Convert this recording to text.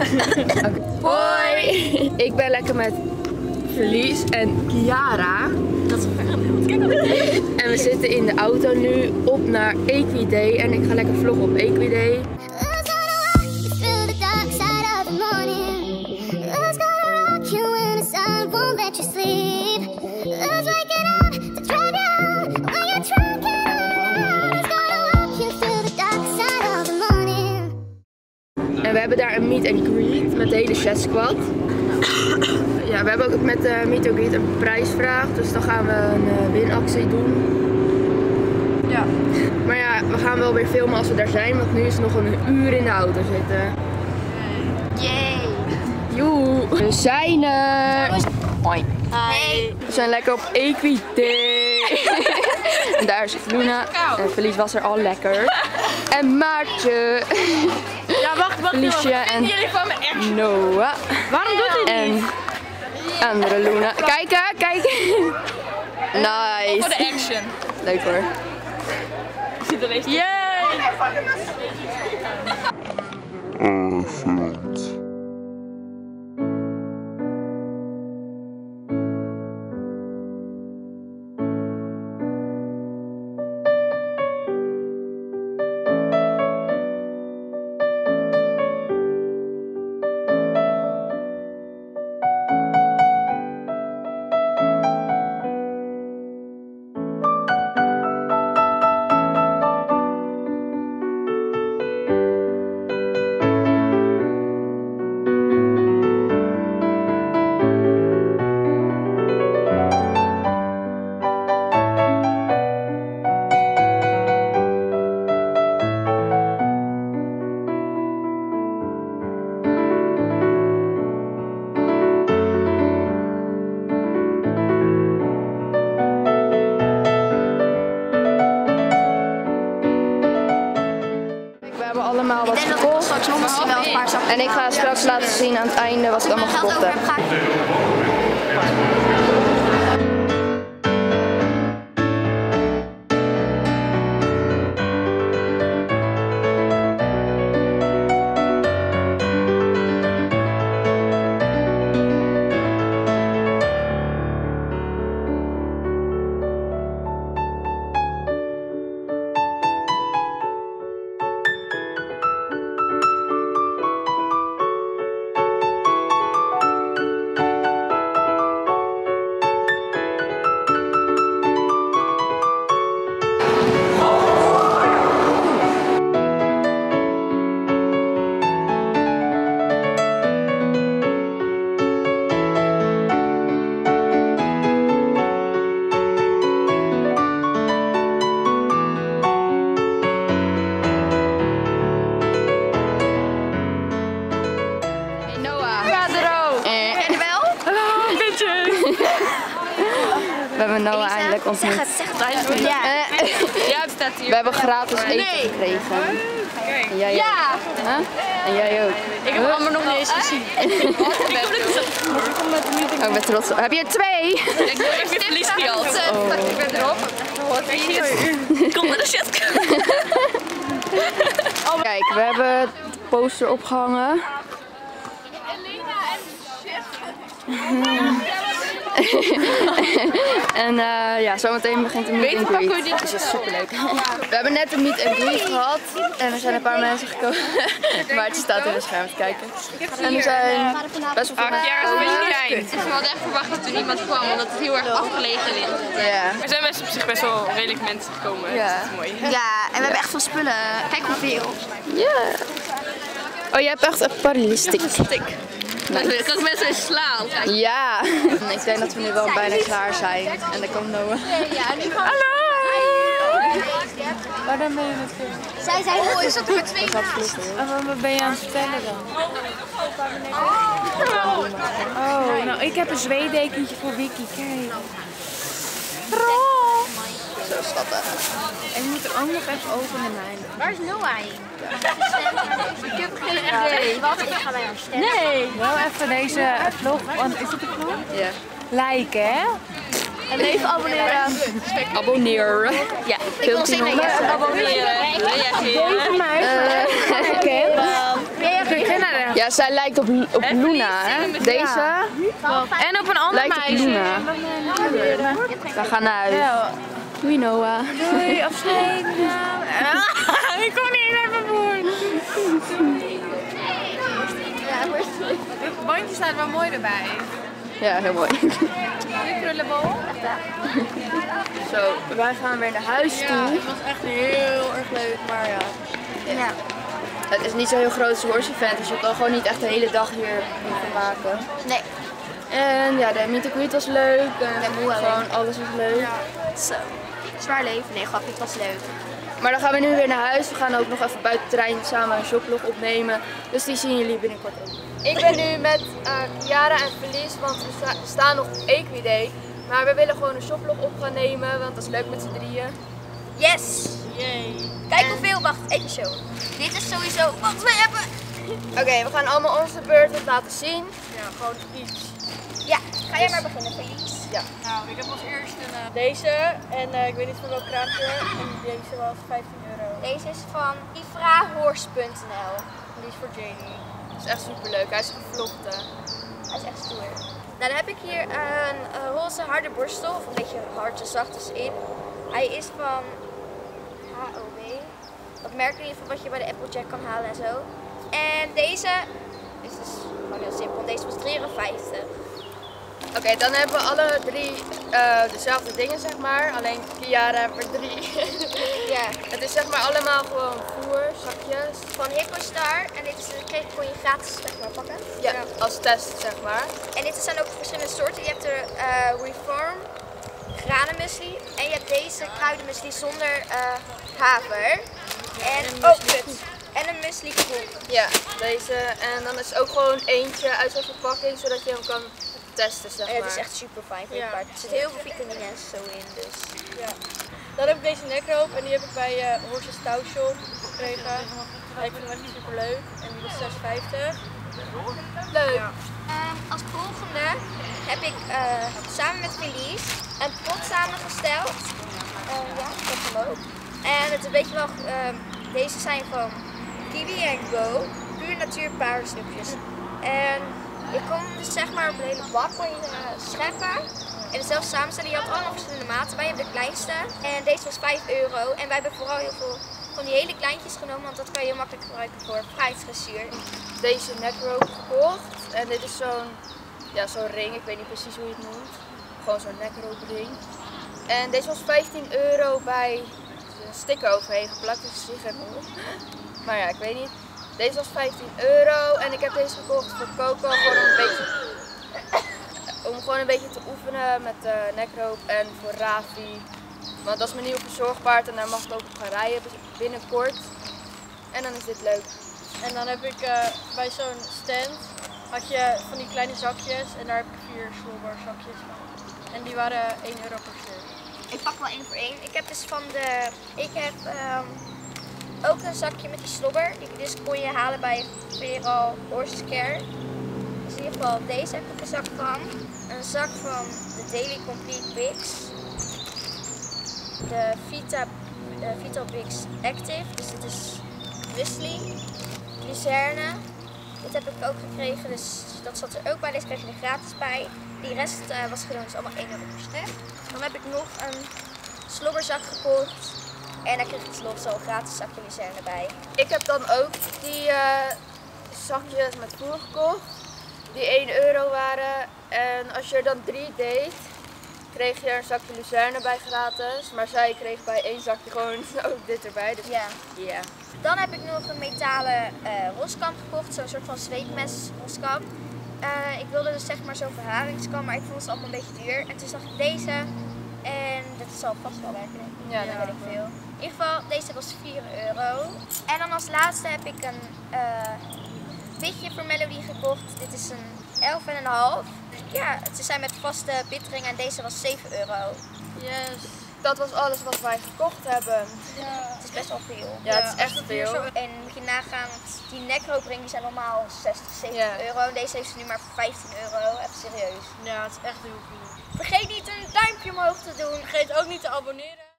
Okay. Hoi! Ik ben lekker met Verlies en Kiara. Dat is vervelend. En we zitten in de auto nu op naar Equiday. En ik ga lekker vloggen op Equiday. En we hebben daar een meet and greet met de hele chess squad. Ja, we hebben ook met de meet and greet een prijsvraag, dus dan gaan we een winactie doen. Ja. Maar ja, we gaan wel weer filmen als we daar zijn, want nu is het nog een uur in de auto zitten. Yay! Joe! We zijn er! Hoi. Hi. We zijn lekker op Equiday. En daar zit Luna. En Verlies was er al lekker. En Maartje. Ja, wacht. Felicia en jullie van me echt? Noah. Waarom doet hij niet? En andere Luna. Kijk. Nice. Voor de action. Leuk hoor. Yay! Allemaal wat gekocht. En ik ga straks laten zien aan het einde wat ik allemaal gekocht heb. We hebben Noah eindelijk ontmoet. Ja. Het staat hier. We hebben gratis eten gekregen. En jij ook. Huh? En jij ook. Ik heb Amber nog niet eens gezien. Oh, ik ben trots. Heb je er 2? Ik ben verlies gehad. Ik ben erop. Kom naar de shit. Kijk, we hebben het poster opgehangen. En ja, zometeen begint de meet and greet. Dus dat is superleuk. We hebben net een meet and greet gehad en er zijn een paar mensen gekomen. Maar het staat in de scherm te kijken. En er zijn best wel veel mensen. Ja, dat is een beetje klein. We hadden echt verwacht dat er niemand kwam, omdat het heel erg afgelegen ligt. Ja. Er zijn best op zich best wel redelijk mensen gekomen. Ja. Dat is mooi. Ja, en we hebben echt veel spullen. Kijk hoeveel. Ja. Oh, je hebt echt een paralistiek. Ik kan mensen eens slaan. Ja. Ik denk dat we nu wel bijna klaar zijn. En dan komt Noah. Hallo! Waar dan ben je met film? Zij zijn mooi, is dat er maar 2 naast? En wat ben je aan het vertellen dan? Oh, nou ik heb een zweedekentje voor Vicky, kijk. Zo schattig. En je moet er ook nog even openen, mijn. Waar is Noah? Ik heb geen idee. Wat? Ik ga bij haar stemmen. Nee. Wel even deze vlog, is het een vlog? Ja. Liken, hè? En even abonneren. Abonneren. Ja, veel te noemen. Abonneren. Deze meid. Herken. Ja, zij lijkt op Luna, hè? Deze En op een ander lijkt op meisje. Luna. We gaan naar huis. Doei Noah. Doei, afscheid. Ik kom niet naar mijn woord. Het bandje staat wel mooi erbij. Ja, heel mooi. De krullenbol. Zo, wij gaan weer naar huis toe. Het was echt heel erg leuk, maar ja. Ja. Het is niet zo'n heel groot horse event, dus je kan gewoon niet echt de hele dag hier maken. Nee. En ja, de meet and greet was leuk. En gewoon alles was leuk. Zo. Zwaar leven. Nee, grapje, het was leuk. Maar dan gaan we nu weer naar huis. We gaan ook nog even buiten de trein samen een shoplog opnemen. Dus die zien jullie binnenkort ook. Ik ben nu met Chiara en Felice, want we staan nog op Equiday. Maar we willen gewoon een shoplog op gaan nemen, want dat is leuk met z'n drieën. Yes! Yay. Kijk hoeveel, wacht, even show. Dit is sowieso wat we hebben. Oké, we gaan allemaal onze beurt wat laten zien. Ja, gewoon iets. Ja, ga jij maar beginnen, Felice. Ja. Nou, ik heb als eerste deze en ik weet niet van welk kraampje. En deze was €15. Deze is van ifrahorse.nl. Die is voor Janie. Dat is echt super leuk. Hij is gevlochten. Hij is echt stoer. Nou, dan heb ik hier een roze harde borstel, of een beetje hard en zacht tussenin. Hij is van HOB. Dat merk in ieder geval wat je bij de Applejack kan halen en zo. En deze is dus gewoon heel simpel. Deze was €3,50. Oké, dan hebben we alle drie dezelfde dingen, zeg maar. Alleen Chiara heeft er 3. Ja, Het is zeg maar allemaal gewoon voer, zakjes. van HippoStar. En dit kon je gratis zeg maar, pakken. Ja, als test, zeg maar. En dit zijn ook verschillende soorten. Je hebt er Reform, granenmuesli. En je hebt deze kruidenmuesli zonder haver. En, en een muesli kroep. Ja, deze. En dan is ook gewoon eentje uit zo'n verpakking, zodat je hem kan testen, zeg maar. Het is echt super fijn voor je Ja. paard. Er zit heel veel vitamines zo in. Dus. Ja. Dan heb ik deze nekroop en die heb ik bij Horses Touw Shop gekregen. Ja, ik vind hem echt super leuk en die was €6,50. Leuk. Ja. Als volgende heb ik samen met Felice een pot samengesteld. Ja, ik heb hem ook. En het weet je wel, deze zijn van Kiwi & Go, puur natuur paardensnoepjes. En je kon dus zeg maar op een hele bak kon je scheppen en zelf samenstellen. Je had allemaal verschillende maten bij, je hebt de kleinste. En deze was €5. En wij hebben vooral heel veel van die hele kleintjes genomen, want dat kan je heel makkelijk gebruiken voor fruitdressuur. Deze neckrope gekocht. En dit is zo'n ring, ik weet niet precies hoe je het noemt. Gewoon zo'n neckrope ring. En deze was €15 bij een sticker overheen geplakt, dus zie je op. Maar ja, ik weet niet. Deze was €15 en ik heb deze gekocht voor Coco om gewoon een beetje te oefenen met de neckrope en voor Ravi. Want dat is mijn nieuwe verzorgpaard en daar mag ik ook op gaan rijden binnenkort. En dan is dit leuk. En dan heb ik bij zo'n stand had je van die kleine zakjes en daar heb ik 4 slobberzakjes van. En die waren €1 per stuk. Ik pak wel één voor één. Ik heb dus ik heb ook een zakje met die slobber. Die kon je halen bij Veral Horse Care. Dus in ieder geval deze heb ik een zak van. Een zak van de Daily Complete Pix. De Vital Pix Active. Dus dit is Whistly. Luzerne. Dit heb ik ook gekregen, dus dat zat er ook bij. Deze kreeg je er gratis bij. Die rest was gedaan, dus allemaal €1 per stuk. Dan heb ik nog een slobberzak gekocht. En daar kreeg ik dus nog zo'n gratis zakje Luzerne bij. Ik heb dan ook die zakjes met voer gekocht, die €1 waren. En als je er dan 3 deed, kreeg je er een zakje Luzerne bij gratis. Maar zij kreeg bij 1 zakje gewoon ook dit erbij. Dus Ja. ja. Dan heb ik nog een metalen roskam gekocht, zo'n soort van zweetmes roskam. Ik wilde dus zeg maar zo'n verharingskam, maar ik vond het allemaal een beetje duur. En toen zag ik deze en dat zal vast wel werken, denk ik. Ja, dat weet ik veel. In ieder geval, deze was €4. En dan als laatste heb ik een pitje voor Melody gekocht. Dit is een 11,5. Ja, ze zijn met vaste bittering en deze was €7. Yes. Dat was alles wat wij gekocht hebben. Het is best wel veel. Ja, het is echt veel. En moet je nagaan, want die nekroopringen die zijn normaal €60-70. En deze heeft ze nu maar voor €15. Even serieus. Ja, het is echt heel veel. Vergeet niet een duimpje omhoog te doen. Vergeet ook niet te abonneren.